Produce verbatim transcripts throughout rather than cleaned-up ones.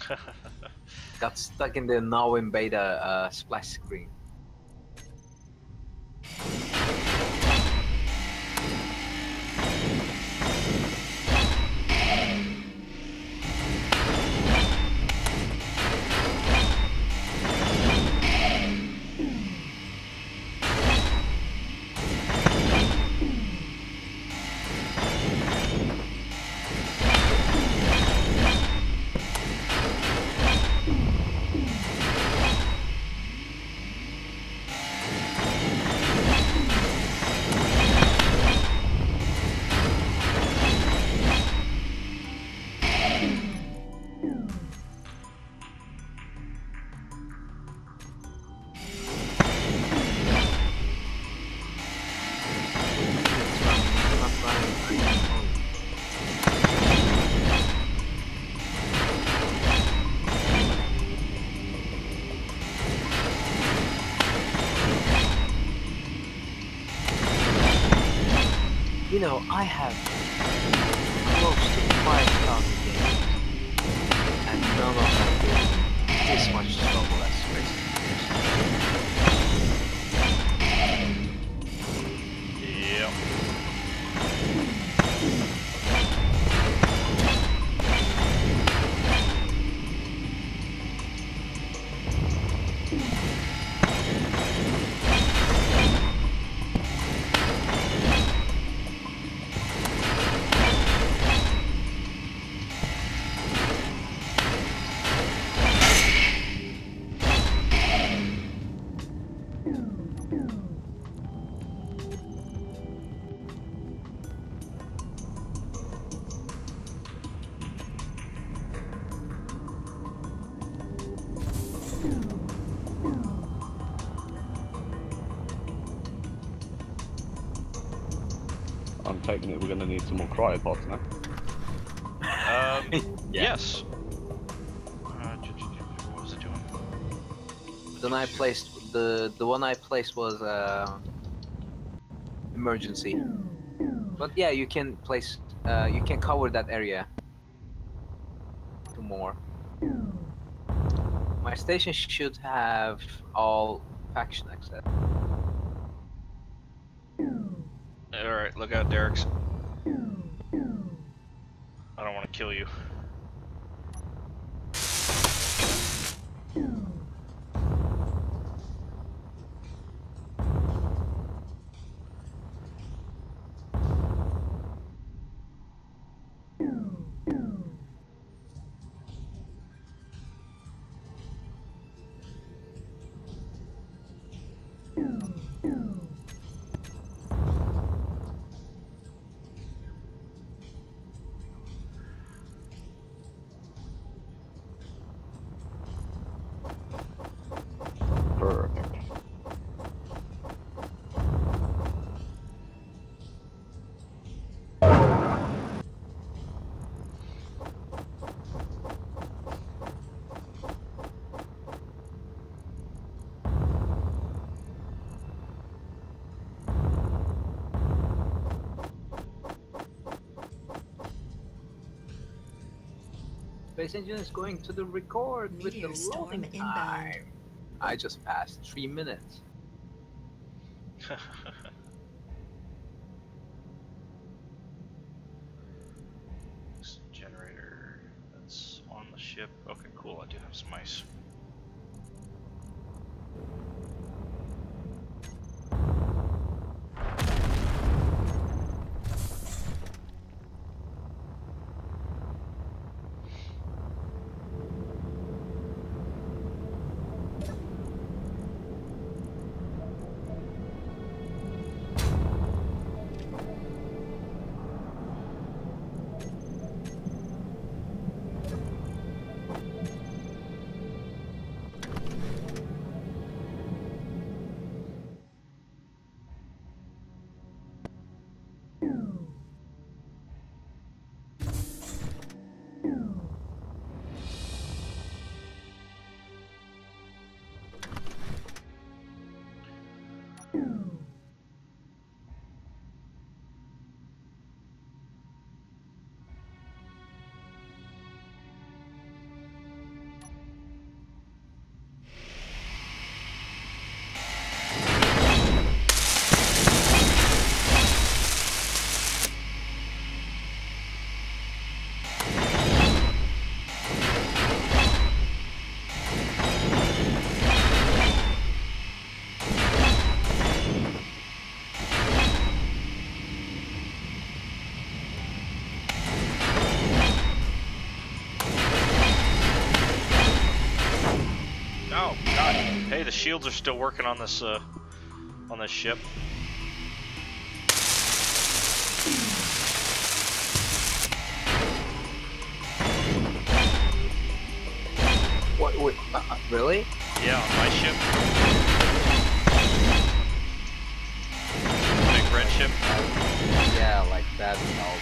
Got stuck in the now in beta uh, splash screen. You know, I have close to five thousand games, and none of them do this much trouble as Space Yep. I'm taking it we're going to need some more cryopods now. Um, Yeah. yes. Uh, what was it doing? Then I placed the the one I placed was uh, emergency. But yeah, you can place uh, you can cover that area. Two more. My station should have all faction access. Alright, look out, Derek's. I don't want to kill you. Perfect. Space engine is going to the record with the Meteor storm loading inbound. time. I just passed three minutes. This generator that's on the ship. Okay, cool. I do have some ice. shields are still working on this uh, on this ship. What? Wait, uh, uh, really? Yeah, on my ship. Big red ship. Yeah, like that helps.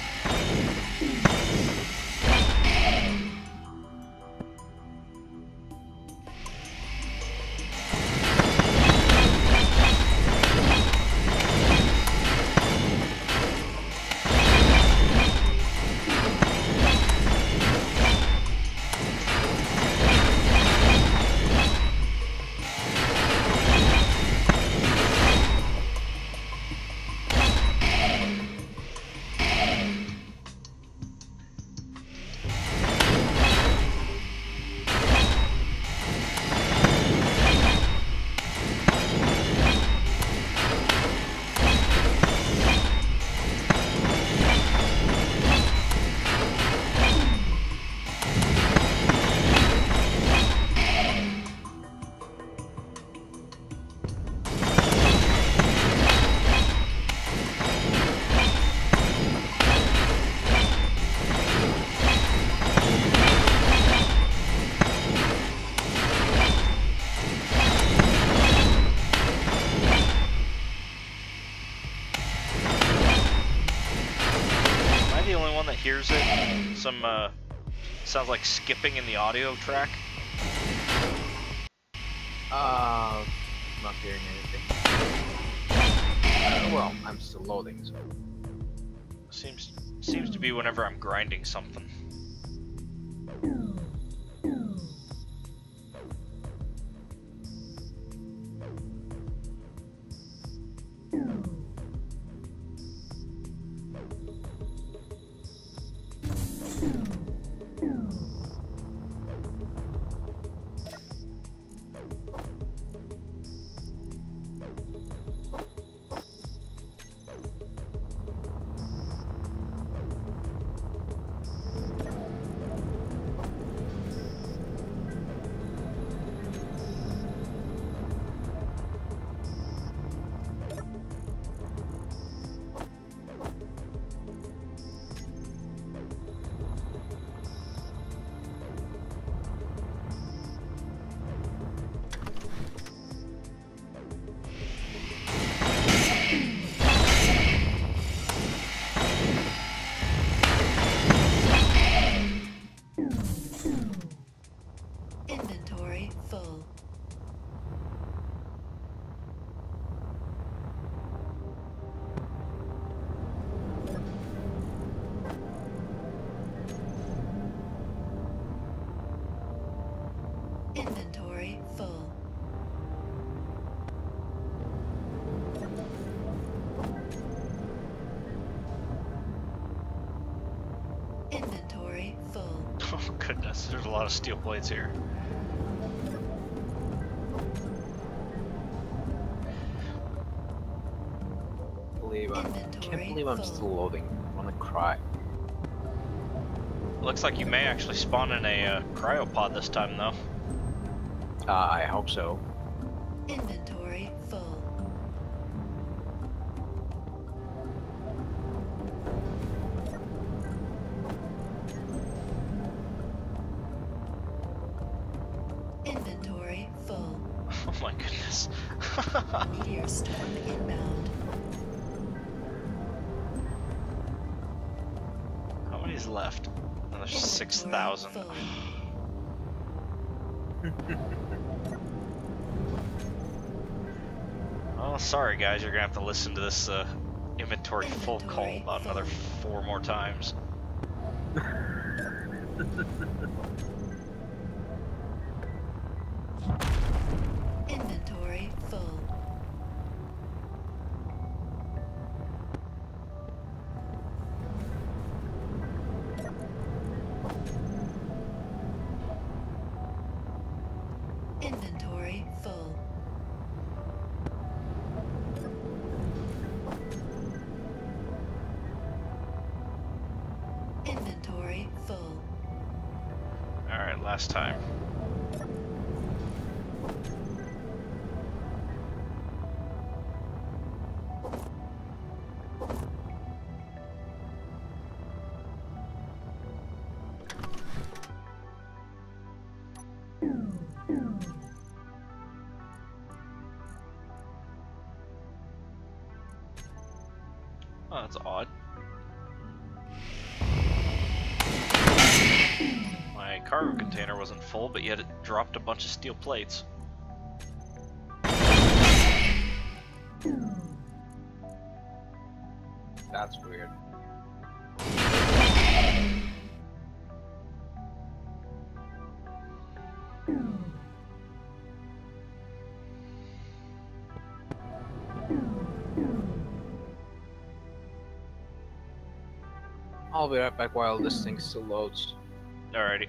Hears it. Some uh, sounds like skipping in the audio track. Uh, not hearing anything. Uh, well, I'm still loading, so. Seems seems to be whenever I'm grinding something. Inventory full. Inventory full. Inventory full. Oh goodness, there's a lot of steel plates here. Believe I'm, can't believe I'm still loading. I wanna cry. Looks like you may actually spawn in a uh, cryopod this time, though. Uh, I hope so. Inventory full. Inventory full. Oh my goodness. Meteor storm inbound. How many's left? Another six thousand. Oh, sorry guys, you're gonna have to listen to this uh, inventory full call about another four more times. Inventory full. Inventory full. Inventory full. Alright, last time. Oh, that's odd. My cargo container wasn't full, but yet it dropped a bunch of steel plates. That's weird. I'll be right back while this thing still loads. Alrighty.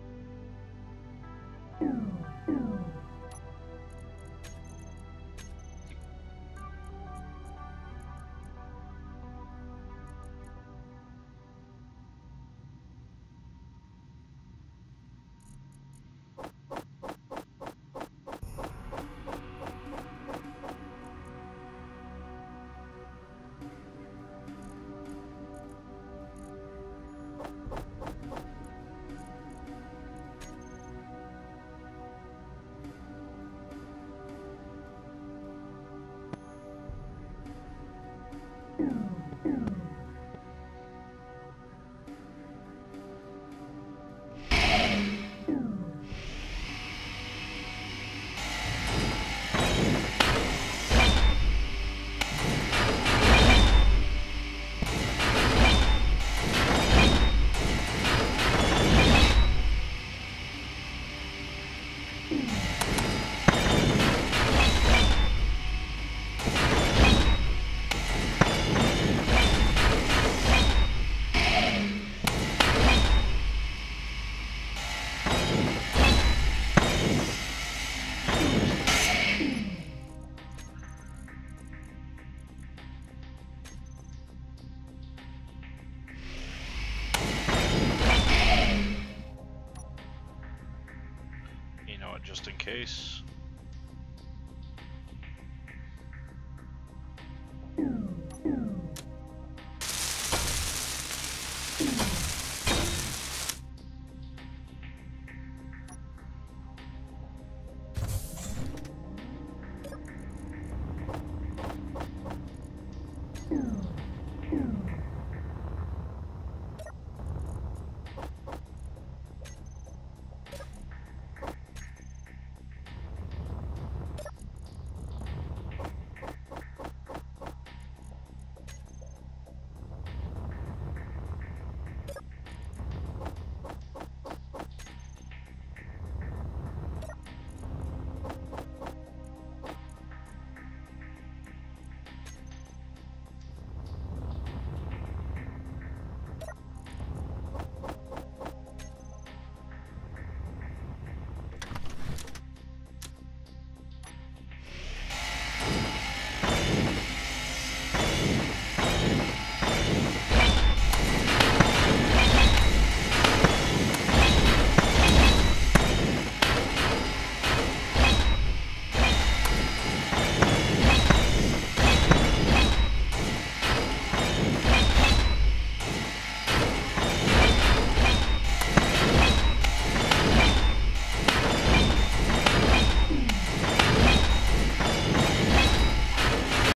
You know what, just in case. Hmm.